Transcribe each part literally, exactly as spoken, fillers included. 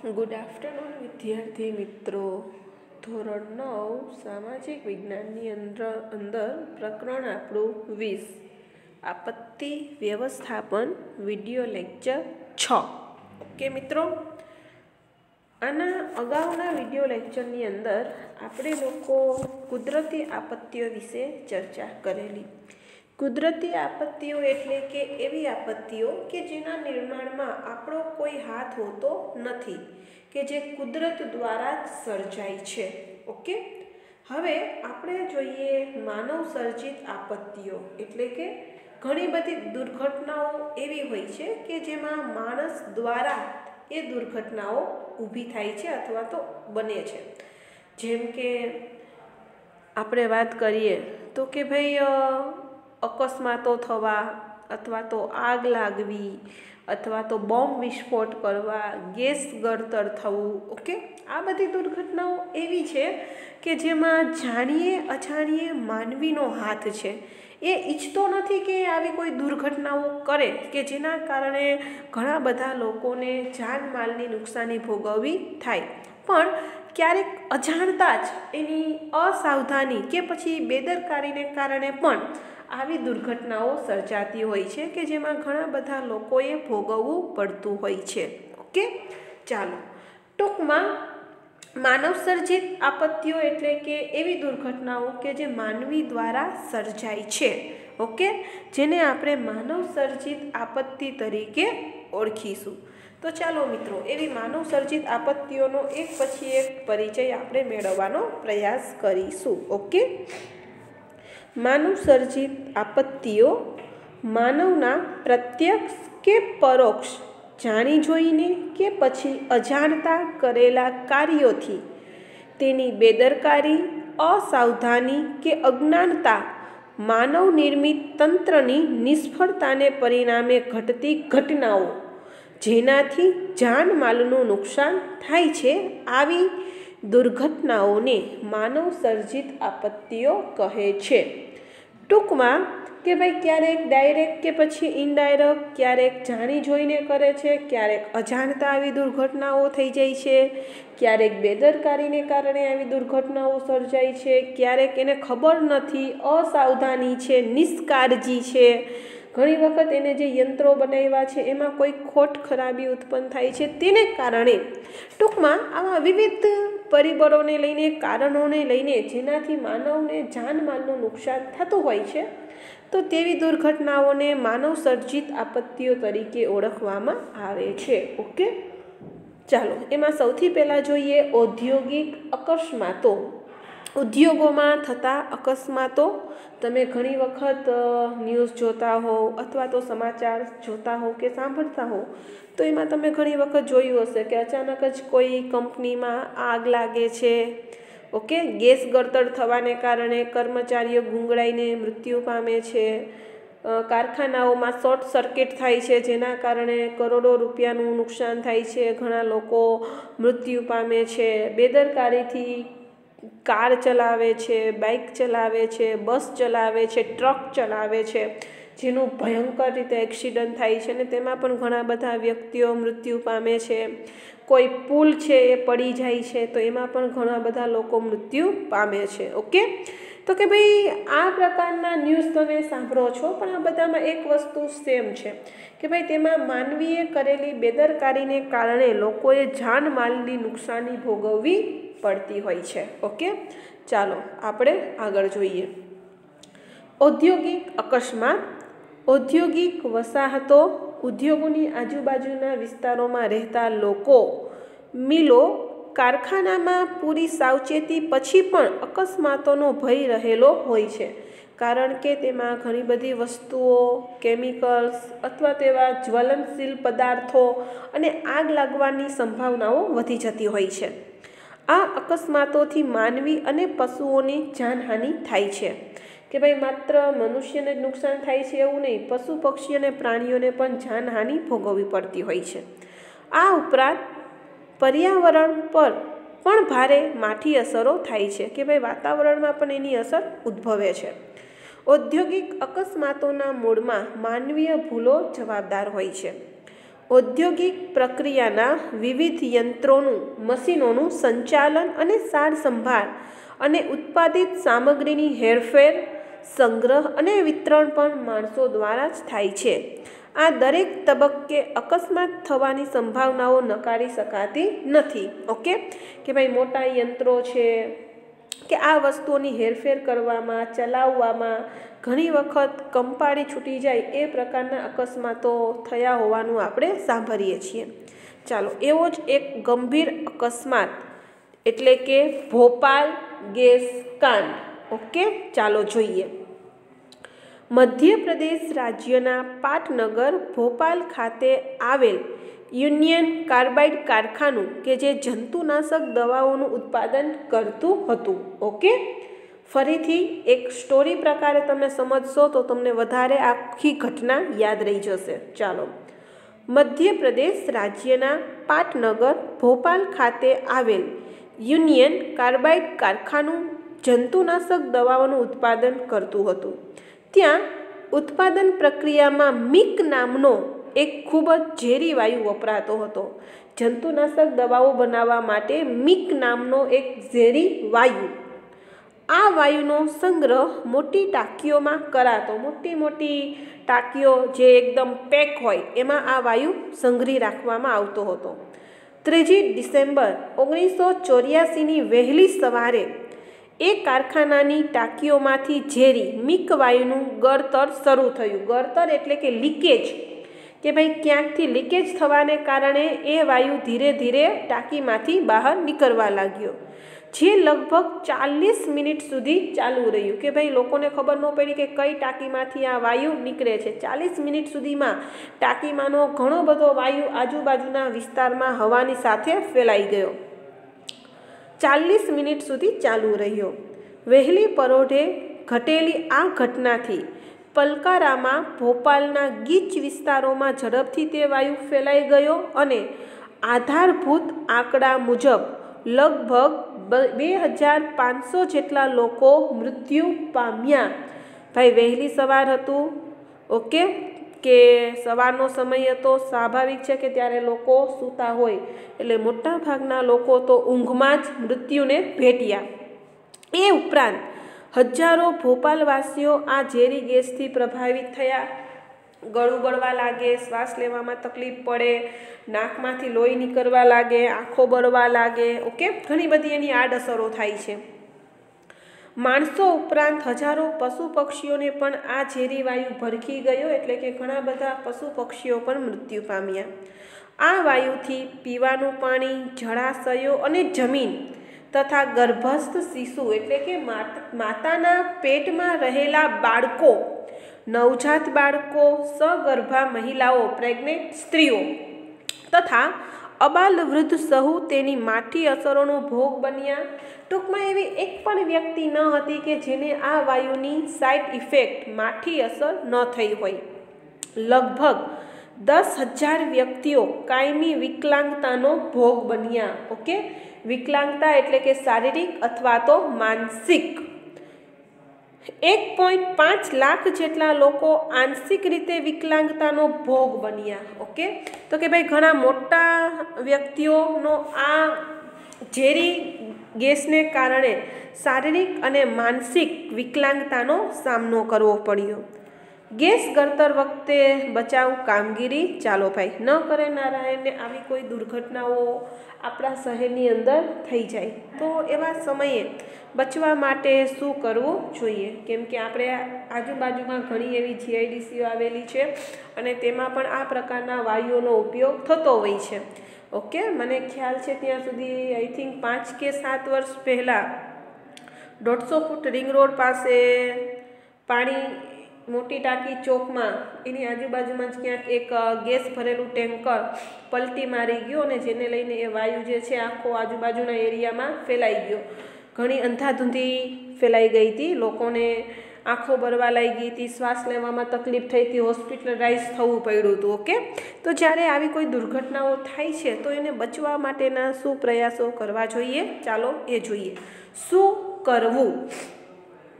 Good afternoon વિદ્યાર્થી મિત્રો. ધોરણ નવ સામાજિક વિજ્ઞાનની અંદર અંદર પ્રકરણ આપણું વીસ આપત્તિ વ્યવસ્થાપન વિડિયો લેક્ચર છ. ઓકે મિત્રો, આના અગાઉના વિડિયો લેક્ચરની અંદર આપણે લોકો કુદરતી આપત્તિઓ વિશે ચર્ચા કરેલી. કુદરતી આપત્તિઓ એટલે કે એવી આપત્તિઓ કે જેના નિર્માણમાં આપણો કોઈ હાથ હોતો નથી, કે જે કુદરત દ્વારા જ સર્જાય છે. ઓકે, હવે આપણે જોઈએ માનવ સર્જિત આપત્તિઓ. એટલે કે ઘણી બધી દુર્ઘટનાઓ એવી હોય છે કે જેમાં માણસ દ્વારા એ દુર્ઘટનાઓ ઊભી થાય છે અથવા તો બને છે. જેમ કે આપણે વાત કરીએ તો કે ભાઈ અકસ્માતો થવા, અથવા તો આગ લાગવી, અથવા તો બોમ્બ વિસ્ફોટ કરવા, ગેસ ગળતર થવું. ઓકે, આ બધી દુર્ઘટનાઓ એવી છે કે જેમાં જાણીએ અજાણીએ માનવીનો હાથ છે. એ ઈચ્છતો નથી કે આવી કોઈ દુર્ઘટનાઓ કરે કે જેના કારણે ઘણા બધા લોકોને જાનમાલની નુકસાની ભોગવવી થાય. પણ ક્યારેક અજાણતા જ એની અસાવધાની કે પછી બેદરકારીને કારણે પણ આવી દુર્ઘટનાઓ સર્જાતી હોય છે કે જેમાં ઘણા બધા લોકોએ ભોગવવું પડતું હોય છે. ઓકે, ચાલો ટૂંકમાં માનવ સર્જિત આપત્તિઓ એટલે કે એવી દુર્ઘટનાઓ કે જે માનવી દ્વારા સર્જાય છે. ઓકે, જેને આપણે માનવ સર્જિત આપત્તિ તરીકે ઓળખીશું. તો ચાલો મિત્રો, એવી માનવ સર્જિત આપત્તિઓનો એક પછી એક પરિચય આપણે મેળવવાનો પ્રયાસ કરીશું. ઓકે, માનવ સર્જિત આપત્તિઓ માનવના પ્રત્યક્ષ કે પરોક્ષ જાણી જોઈને કે પછી અજાણતા કરેલા કાર્યોથી, તેની બેદરકારી, અસાવધાની કે અજ્ઞાનતા, માનવ નિર્મિત તંત્રની નિષ્ફળતાને પરિણામે ઘટતી ઘટનાઓ જેનાથી જાનમાલનું નુકસાન થાય છે, આવી દુર્ઘટનાઓને માનવ સર્જિત આપત્તિઓ કહે છે. ટૂંકમાં કે ભાઈ ક્યારેક ડાયરેક્ટ કે પછી ઇનડાયરેક્ટ, ક્યારેક જાણી જોઈને કરે છે, ક્યારેક અજાણતા આવી દુર્ઘટનાઓ થઈ જાય છે, ક્યારેક બેદરકારીને કારણે આવી દુર્ઘટનાઓ સર્જાય છે, ક્યારેક એને ખબર નથી, અસાવધાની છે, નિષ્કાળજી છે. ઘણી વખત એને જે યંત્રો બનાવ્યા છે એમાં કોઈ ખોટ ખરાબી ઉત્પન્ન થાય છે, તેને કારણે ટૂંકમાં આવા વિવિધ પરિબળોને લઈને, કારણોને લઈને જેનાથી માનવને જાનમાલનું નુકસાન થતું હોય છે, તો તેવી દુર્ઘટનાઓને માનવ સર્જિત આપત્તિઓ તરીકે ઓળખવામાં આવે છે. ઓકે, ચાલો એમાં સૌથી પહેલાં જોઈએ ઔદ્યોગિક અકસ્માતો. ઉદ્યોગોમાં થતા અકસ્માતો. તમે ઘણી વખત ન્યૂઝ જોતા હો અથવા તો સમાચાર જોતા હો કે સાંભળતા હો તો એમાં તમે ઘણી વખત જોયું હશે કે અચાનક જ કોઈ કંપનીમાં આગ લાગે છે. ઓકે, ગેસ ગળતર થવાને કારણે કર્મચારીઓ ગુંગળાઈને મૃત્યુ પામે છે. કારખાનાઓમાં શોર્ટ સર્કિટ થાય છે જેના કારણે કરોડો રૂપિયાનું નુકસાન થાય છે, ઘણા લોકો મૃત્યુ પામે છે. બેદરકારીથી કાર ચલાવે છે, બાઇક ચલાવે છે, બસ ચલાવે છે, ટ્રક ચલાવે છે, જેનું ભયંકર રીતે એક્સિડન્ટ થાય છે અને તેમાં પણ ઘણા બધા વ્યક્તિઓ મૃત્યુ પામે છે. કોઈ પુલ છે એ પડી જાય છે તો એમાં પણ ઘણા બધા લોકો મૃત્યુ પામે છે. ઓકે, તો કે ભાઈ આ પ્રકારના ન્યૂઝ તમે સાંભળો છો, પણ આ બધામાં એક વસ્તુ સેમ છે કે ભાઈ તેમાં માનવીએ કરેલી બેદરકારીને કારણે લોકોએ જાનમાલની નુકસાની ભોગવવી પડતી હોય છે. ઓકે, ચાલો આપણે આગળ જોઈએ ઔદ્યોગિક અકસ્માત. ઔદ્યોગિક વસાહતો, ઉદ્યોગોની આજુબાજુના વિસ્તારોમાં રહેતા લોકો, મિલો, કારખાનામાં પૂરી સાવચેતી પછી પણ અકસ્માતોનો ભય રહેલો હોય છે, કારણ કે તેમાં ઘણી બધી વસ્તુઓ, કેમિકલ્સ અથવા તેવા જ્વલનશીલ પદાર્થો અને આગ લાગવાની સંભાવનાઓ વધી જતી હોય છે. આ અકસ્માતોથી માનવી અને પશુઓની જાનહાનિ થાય છે. કે ભાઈ માત્ર મનુષ્યને જ નુકસાન થાય છે એવું નહીં, પશુ પક્ષી અને પ્રાણીઓને પણ જાનહાનિ ભોગવવી પડતી હોય છે. આ ઉપરાંત પર્યાવરણ પર પણ ભારે માઠી અસરો થાય છે કે ભાઈ વાતાવરણમાં પણ એની અસર ઉદ્ભવે છે. ઔદ્યોગિક અકસ્માતોના મૂળમાં માનવીય ભૂલો જવાબદાર હોય છે. ઔદ્યોગિક પ્રક્રિયાના વિવિધ યંત્રોનું મશીનોનું સંચાલન અને સાર સંભાળ અને ઉત્પાદિત સામગ્રીની હેરફેર, સંગ્રહ અને વિતરણ પણ માણસો દ્વારા જ થાય છે. આ દરેક તબક્કે અકસ્માત થવાની સંભાવનાઓ નકારી શકાતી નથી. ઓકે, કે ભાઈ મોટા યંત્રો છે કે આ વસ્તુઓની હેરફેર કરવામાં, ચલાવવામાં ઘણી વખત કંપાળી છૂટી જાય એ પ્રકારના અકસ્માતો થયા હોવાનું આપણે સાંભળીએ છીએ. ચાલો, એવો જ એક ગંભીર અકસ્માત એટલે કે ભોપાલ ગેસ કાંડ. ઓકે, ચાલો જોઈએ. મધ્યપ્રદેશ રાજ્યના પાટનગર ભોપાલ ખાતે આવેલ યુનિયન કાર્બાઇડ કારખાનું કે જે જંતુનાશક દવાઓનું ઉત્પાદન કરતું હતું. ઓકે, ફરીથી એક સ્ટોરી પ્રકારે તમે સમજશો તો તમને વધારે આખી ઘટના યાદ રહી જશે. ચાલો, મધ્યપ્રદેશ રાજ્યના પાટનગર ભોપાલ ખાતે આવેલ યુનિયન કાર્બાઇડ કારખાનું જંતુનાશક દવાઓનું ઉત્પાદન કરતું હતું. ત્યાં ઉત્પાદન પ્રક્રિયામાં મિક નામનો એક ખૂબ જ ઝેરી વાયુ વપરાતો હતો. જંતુનાશક દવાઓ બનાવવા માટે મિક નામનો એક ઝેરી વાયુ, આ વાયુનો સંગ્રહ મોટી ટાંકીઓમાં કરાતો. મોટી મોટી ટાંકીઓ જે એકદમ પેક હોય એમાં આ વાયુ સંગ્રહી રાખવામાં આવતો હતો. ત્રીજી ડિસેમ્બર ઓગણીસો ચોર્યાસીની વહેલી સવારે એ કારખાનાની ટાંકીઓમાંથી ઝેરી મિક વાયુનું ગળતર શરૂ થયું. ગળતર એટલે કે લીકેજ, કે ભાઈ ક્યાંકથી લીકેજ થવાને કારણે એ વાયુ ધીરે ધીરે ટાંકીમાંથી બહાર નીકળવા લાગ્યો, જે લગભગ ચાલીસ મિનિટ સુધી ચાલુ રહ્યું. કે ભાઈ લોકોને ખબર ન પડી કે કઈ ટાંકીમાંથી આ વાયુ નીકળે છે. ચાલીસ મિનિટ સુધીમાં ટાંકીમાંનો ઘણો બધો વાયુ આજુબાજુના વિસ્તારમાં હવાની સાથે ફેલાઈ ગયો. ચાલીસ મિનિટ સુધી ચાલુ રહ્યો. વહેલી પરોઢે ઘટેલી આ ઘટનાથી પલકારામાં ભોપાલના ગીચ વિસ્તારોમાં ઝડપથી તે વાયુ ફેલાઈ ગયો અને આધારભૂત આંકડા મુજબ લગભગ બે હજાર પાંચસો જેટલા લોકો મૃત્યુ પામ્યા. ભાઈ વહેલી સવાર હતું. ઓકે, કે સવારનો સમય હતો. સ્વાભાવિક છે કે ત્યારે લોકો સૂતા હોય એટલે મોટા ભાગના લોકો તો ઊંઘમાં જ મૃત્યુને ભેટ્યા. એ ઉપરાંત હજારો ભોપાલવાસીઓ આ ઝેરી ગેસથી પ્રભાવિત થયા. ગળું બળવા લાગે, શ્વાસ લેવામાં તકલીફ પડે, નાકમાંથી લોહી નીકળવા લાગે, આંખો બળવા લાગે. ઓકે, ઘણી બધી એની આડઅસરો થાય છે. માણસો ઉપરાંત હજારો પશુ પક્ષીઓને પણ આ ઝેરી વાયુ ભરખી ગયો, એટલે કે ઘણા બધા પશુ પક્ષીઓ પણ મૃત્યુ પામ્યા. આ વાયુથી પીવાનું પાણી, જળાશયો અને જમીન તથા ગર્ભસ્થ શિશુ એટલે કે માતાના પેટમાં રહેલા બાળકો, નવજાત બાળકો, સગર્ભા મહિલાઓ, પ્રેગ્નેન્ટ સ્ત્રીઓ તથા અબાલ વૃદ્ધ સહુ તેની માઠી અસરોનો ભોગ બન્યા. ટૂંકમાં એવી એક પણ વ્યક્તિ ન હતી કે જેને આ વાયુની સાઇડ ઇફેક્ટ, માઠી અસર ન થઈ હોય. લગભગ દસ હજાર વ્યક્તિઓ કાયમી વિકલાંગતાનો ભોગ બન્યા. ઓકે, વિકલાંગતા એટલે કે શારીરિક અથવા તો માનસિક. એક પોઈન્ટ પાંચ લાખ જેટલા લોકો આંશિક રીતે વિકલાંગતાનો ભોગ બન્યા. ઓકે, તો કે ભાઈ ઘણા મોટા વ્યક્તિઓનો આ ઝેરી ગેસને કારણે શારીરિક અને માનસિક વિકલાંગતાનો સામનો કરવો પડ્યો. ગેસ ગળતર વખતે બચાવ કામગીરી. ચાલો ભાઈ, ન કરે નારાયણને આવી કોઈ દુર્ઘટનાઓ આપણા શહેરની અંદર થઈ જાય તો એવા સમયે બચવા માટે શું કરવું જોઈએ? કેમ કે આપણે આજુબાજુમાં ઘણી એવી જીઆઈડીસીઓ આવેલી છે અને તેમાં પણ આ પ્રકારના વાયુઓનો ઉપયોગ થતો હોય છે. ઓકે, મને ખ્યાલ છે ત્યાં સુધી આઈ થિંક પાંચ કે સાત વર્ષ પહેલાં દોઢસો ફૂટ રિંગ રોડ પાસે પાણી મોટી ટાંકી ચોકમાં એની આજુબાજુમાં જ ક્યાંક એક ગેસ ભરેલું ટેન્કર પલટી મારી ગયો અને જેને લઈને એ વાયુ જે છે આખો આજુબાજુના એરિયામાં ફેલાઈ ગયો. ઘણી અંધાધૂંધી ફેલાઈ ગઈ હતી, લોકોને આંખો બળવા લાગી હતી, શ્વાસ લેવામાં તકલીફ થઈ હતી, હોસ્પિટલાઇઝ થવું પડ્યું હતું. ઓકે, તો જ્યારે આવી કોઈ દુર્ઘટનાઓ થાય છે તો એને બચવા માટેના શું પ્રયાસો કરવા જોઈએ? ચાલો એ જોઈએ. શું કરવું?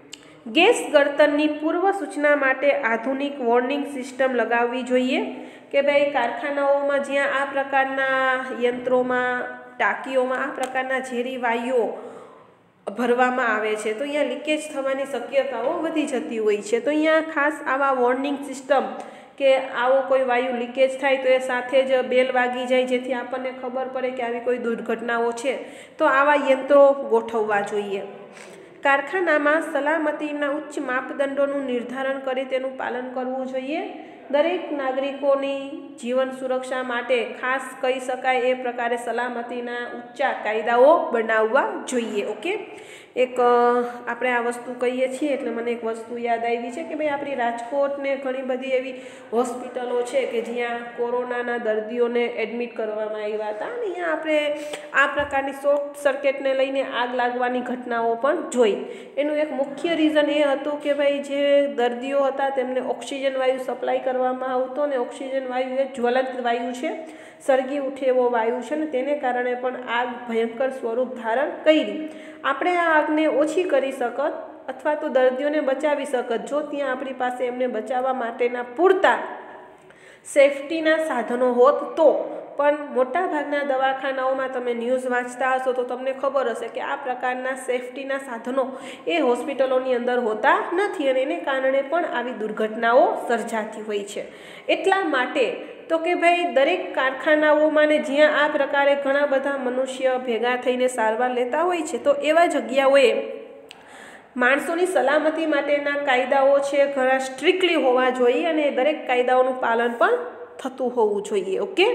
ગેસ ગળતરની પૂર્વ સૂચના માટે આધુનિક વોર્નિંગ સિસ્ટમ લગાવવી જોઈએ કે ભાઈ કારખાનાઓમાં જ્યાં આ પ્રકારના યંત્રોમાં ટાંકીઓમાં આ પ્રકારના ઝેરી વાયુઓ ભરવામાં આવે છે તો અહીંયા લીકેજ થવાની શક્યતાઓ વધી જતી હોય છે. તો અહીંયા ખાસ આવા વોર્નિંગ સિસ્ટમ કે આવો કોઈ વાયુ લીકેજ થાય તો એ સાથે જ બેલ વાગી જાય જેથી આપણને ખબર પડે કે આવી કોઈ દુર્ઘટનાઓ છે. તો આવા યંત્રો ગોઠવવા જોઈએ. કારખાનામાં સલામતીના ઉચ્ચ માપદંડોનું નિર્ધારણ કરી તેનું પાલન કરવું જોઈએ. દરેક નાગરિકોની જીવન સુરક્ષા માટે ખાસ કહી શકાય એ પ્રકારે સલામતીના ઊંચા કાયદાઓ બનાવવા જોઈએ. ઓકે, એક આપણે આ વસ્તુ કહીએ છીએ એટલે મને એક વસ્તુ યાદ આવી છે કે ભાઈ આપણી રાજકોટને ઘણી બધી એવી હોસ્પિટલો છે કે જ્યાં કોરોનાના દર્દીઓને એડમિટ કરવામાં આવ્યા હતા અને અહીંયા આપણે આ પ્રકારની શોર્ટ સર્કિટને લઈને આગ લાગવાની ઘટનાઓ પણ જોઈ. એનું એક મુખ્ય રીઝન એ હતું કે ભાઈ જે દર્દીઓ હતા તેમને ઓક્સિજન વાયુ સપ્લાય કરવામાં આવતો અને ઓક્સિજન વાયુ એ જ્વલંત વાયુ છે, સળગી ઉઠે એવો વાયુ છે ને તેને કારણે પણ આગ ભયંકર સ્વરૂપ ધારણ કરી. આપણે આ આગને ઓછી કરી શકત અથવા તો દર્દીઓને બચાવી શકત જો ત્યાં આપણી પાસે એમને બચાવવા માટેના પૂરતા સેફટીના સાધનો હોત તો. પણ મોટાભાગના દવાખાનાઓમાં તમે ન્યૂઝ વાંચતા હશો તો તમને ખબર હશે કે આ પ્રકારના સેફટીના સાધનો એ હોસ્પિટલોની અંદર હોતા નથી અને એને કારણે પણ આવી દુર્ઘટનાઓ સર્જાતી હોય છે. એટલા માટે તો કે ભાઈ દરેક કારખાનાઓમાં ને જ્યાં આ પ્રકારે ઘણા બધા મનુષ્ય ભેગા થઈને સારવાર લેતા હોય છે તો એવા જગ્યાઓએ માણસોની સલામતી માટેના કાયદાઓ છે ઘણા સ્ટ્રિક્ટલી હોવા જોઈએ અને દરેક કાયદાઓનું પાલન પણ થતું હોવું જોઈએ. ઓકે,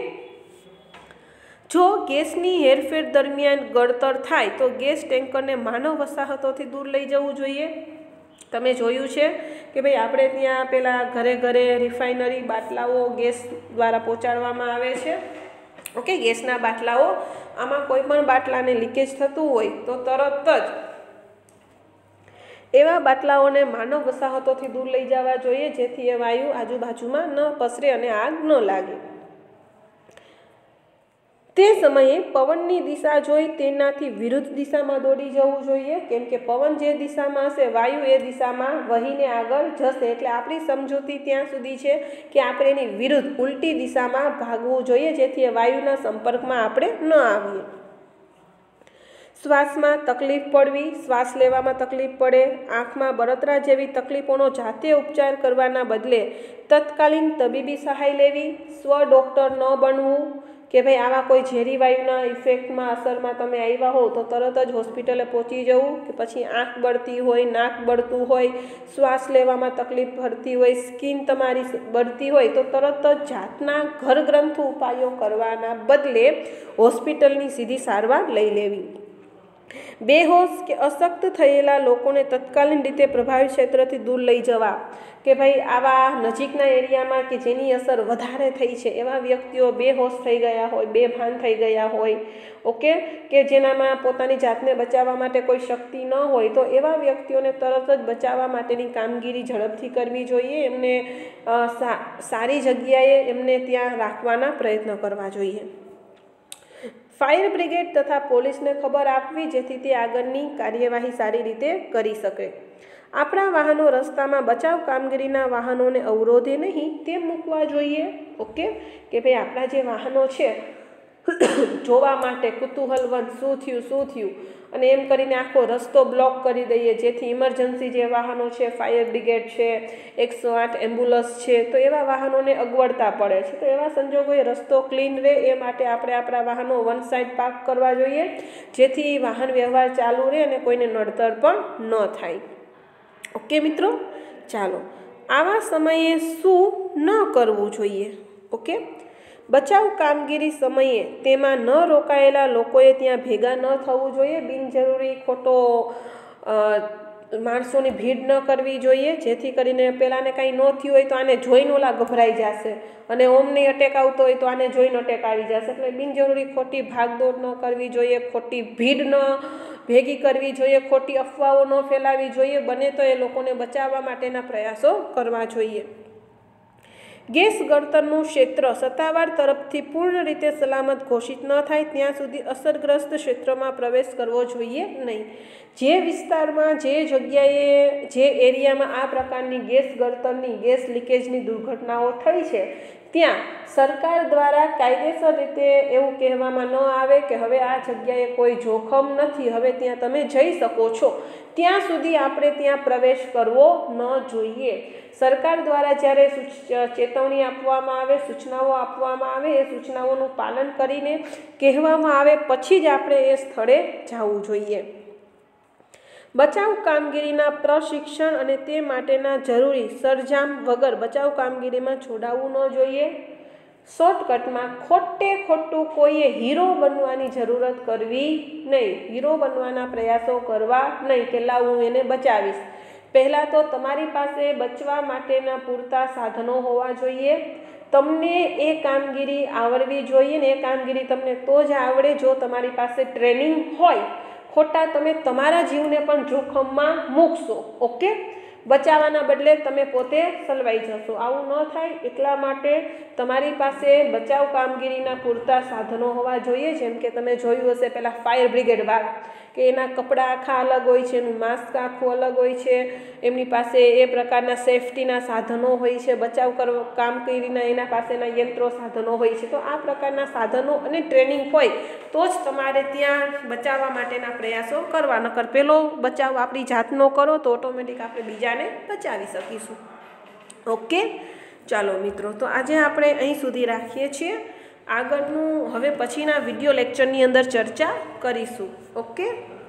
જો ગેસની હેરફેર દરમિયાન ગળતર થાય તો ગેસ ટેન્કરને માનવ વસાહતોથી દૂર લઈ જવું જોઈએ. તમે જોયું છે કે ભાઈ આપણે ત્યાં પેલા ઘરે ઘરે રિફાઇનરી બાટલાઓ ગેસ દ્વારા પહોંચાડવામાં આવે છે. ઓકે, ગેસના બાટલાઓ આમાં કોઈ પણ બાટલાને લીકેજ થતું હોય તો તરત જ એવા બાટલાઓને માનવ વસાહતોથી દૂર લઈ જવા જોઈએ જેથી એ વાયુ આજુબાજુમાં ન પસરે અને આગ ન લાગે. તે સમયે પવનની દિશા જોઈ તેનાથી વિરુદ્ધ દિશામાં દોડી જવું જોઈએ કેમ કે પવન જે દિશામાં હશે વાયુ એ દિશામાં વહીને આગળ જશે. એટલે આપણી સમજૂતી ત્યાં સુધી છે કે આપણે એની વિરુદ્ધ ઉલટી દિશામાં ભાગવું જોઈએ જેથી એ વાયુના સંપર્કમાં આપણે ન આવીએ. શ્વાસમાં તકલીફ પડવી, શ્વાસ લેવામાં તકલીફ પડે, આંખમાં બળતરા જેવી તકલીફોનો જાતે ઉપચાર કરવાના બદલે તત્કાલીન તબીબી સહાય લેવી, સ્વ ડૉક્ટર ન બનવું કે ભાઈ આવા કોઈ ઝેરી વાયુના ઇફેક્ટમાં અસરમાં તમે આવ્યા હો તો તરત જ હોસ્પિટલે પહોંચી જવું કે પછી આંખ બળતી હોય, નાક બળતું હોય, શ્વાસ લેવામાં તકલીફ પડતી હોય, સ્કિન તમારી બળતી હોય તો તરત જ જાતના ઘરગ્રંથુ ઉપાયો કરવાના બદલે હોસ્પિટલની સીધી સારવાર લઈ લેવી. બેહોશ કે અશક્ત થયેલા લોકોને તત્કાલીન રીતે પ્રભાવિત ક્ષેત્રથી દૂર લઈ જવા કે ભાઈ આવા નજીકના એરિયામાં કે જેની અસર વધારે થઈ છે એવા વ્યક્તિઓ બેહોશ થઈ ગયા હોય, બેભાન થઈ ગયા હોય, ઓકે, કે જેનામાં પોતાની જાતને બચાવવા માટે કોઈ શક્તિ ન હોય તો એવા વ્યક્તિઓને તરત જ બચાવવા માટેની કામગીરી ઝડપથી કરવી જોઈએ. એમને સારી જગ્યાએ એમને ત્યાં રાખવાના પ્રયત્ન કરવા જોઈએ. ફાયર બ્રિગેડ તથા પોલીસને ખબર આપવી જેથી તે આગળની કાર્યવાહી સારી રીતે કરી શકે. આપણા વાહનો રસ્તામાં બચાવ કામગીરીના વાહનોને અવરોધે નહીં તેમ મૂકવા જોઈએ. ઓકે, કે ભાઈ આપણા જે વાહનો છે જોવા માટે કુતૂહલવંત શું થયું શું થયું અને એમ કરીને આખો રસ્તો બ્લોક કરી દઈએ જેથી ઇમરજન્સી જે વાહનો છે, ફાયર બ્રિગેડ છે, એકસો આઠ એમ્બ્યુલન્સ છે તો એવા વાહનોને અગવડતા પડે છે. તો એવા સંજોગોએ રસ્તો ક્લીન રહે એ માટે આપણે આપણા વાહનો વન સાઈડ પાર્ક કરવા જોઈએ જેથી વાહન વ્યવહાર ચાલુ રહે અને કોઈને નડતર પણ ન થાય. ઓકે મિત્રો, ચાલો આવા સમયે શું ન કરવું જોઈએ. ઓકે, બચાવ કામગીરી સમયે તેમાં ન રોકાયેલા લોકોએ ત્યાં ભેગા ન થવું જોઈએ. બિનજરૂરી ખોટો માણસોની ભીડ ન કરવી જોઈએ જેથી કરીને પેલાને કાંઈ ન થયું હોય તો આને જોઈને ઓલા ગભરાઈ જશે અને ઓમને અટેક આવતો હોય તો આને જોઈને અટેક આવી જશે. એટલે બિનજરૂરી ખોટી ભાગદોડ ન કરવી જોઈએ, ખોટી ભીડ ન ભેગી કરવી જોઈએ, ખોટી અફવાઓ ન ફેલાવી જોઈએ. બને તો એ લોકોને બચાવવા માટેના પ્રયાસો કરવા જોઈએ. ગેસ ગળતરનું ક્ષેત્ર સત્તાવાર તરફથી પૂર્ણ રીતે સલામત ઘોષિત ન થાય ત્યાં સુધી અસરગ્રસ્ત ક્ષેત્રમાં પ્રવેશ કરવો જોઈએ નહીં. જે વિસ્તારમાં, જે જગ્યાએ, જે એરિયામાં આ પ્રકારની ગેસ ગળતરની, ગેસ લીકેજની દુર્ઘટનાઓ થઈ છે ત્યાં સરકાર દ્વારા કાયદેસર રીતે એવું કહેવામાં ન આવે કે હવે આ જગ્યાએ કોઈ જોખમ નથી, હવે ત્યાં તમે જઈ શકો છો, ત્યાં સુધી આપણે ત્યાં પ્રવેશ કરવો ન જોઈએ. સરકાર દ્વારા જ્યારે ચેતવણી આપવામાં આવે, સૂચનાઓ આપવામાં આવે, એ સૂચનાઓનું પાલન કરીને કહેવામાં આવે પછી જ આપણે એ સ્થળે જવું જોઈએ. બચાવ કામગીરીના પ્રશિક્ષણ અને તે માટેના જરૂરી સરંજામ વગર બચાવ કામગીરીમાં જોડાવવું ન જોઈએ. શોર્ટકટમાં ખોટે ખોટું કોઈએ હીરો બનવાની જરૂરત કરવી નહીં, હીરો બનવાના પ્રયાસો કરવા નહીં કે લાવ હું એને બચાવીશ. પહેલાં તો તમારી પાસે બચવા માટેના પૂરતા સાધનો હોવા જોઈએ. તમને એ કામગીરી આવડવી જોઈએ ને એ કામગીરી તમને તો જ આવડે જો તમારી પાસે ટ્રેનિંગ હોય. ખોટા તમે તમારા જીવને પણ જોખમમાં મૂકશો. ઓકે, બચાવવાના બદલે તમે પોતે સલવાઈ જશો. આવું ન થાય એટલા માટે તમારી પાસે બચાવ કામગીરીના પૂરતા સાધનો હોવા જોઈએ. જેમ કે તમે જોયું હશે પહેલાં ફાયર બ્રિગેડવાળા કે એના કપડાં આખા અલગ હોય છે, એનું માસ્ક આખું અલગ હોય છે, એમની પાસે એ પ્રકારના સેફટીના સાધનો હોય છે, બચાવ કરવા કામગીરીના એના પાસેના યંત્રો સાધનો હોય છે. તો આ પ્રકારના સાધનો અને ટ્રેનિંગ હોય તો જ તમારે ત્યાં બચાવવા માટેના પ્રયાસો કરવા. નકર પેલો બચાવ આપણી જાતનો કરો તો ઓટોમેટિક આપણે બીજાને બચાવી શકીશું. ઓકે, ચાલો મિત્રો, તો આજે આપણે અહીં સુધી રાખીએ છીએ. આગળનું હવે પછીના વિડીયો લેક્ચરની અંદર ચર્ચા કરીશું. ઓકે.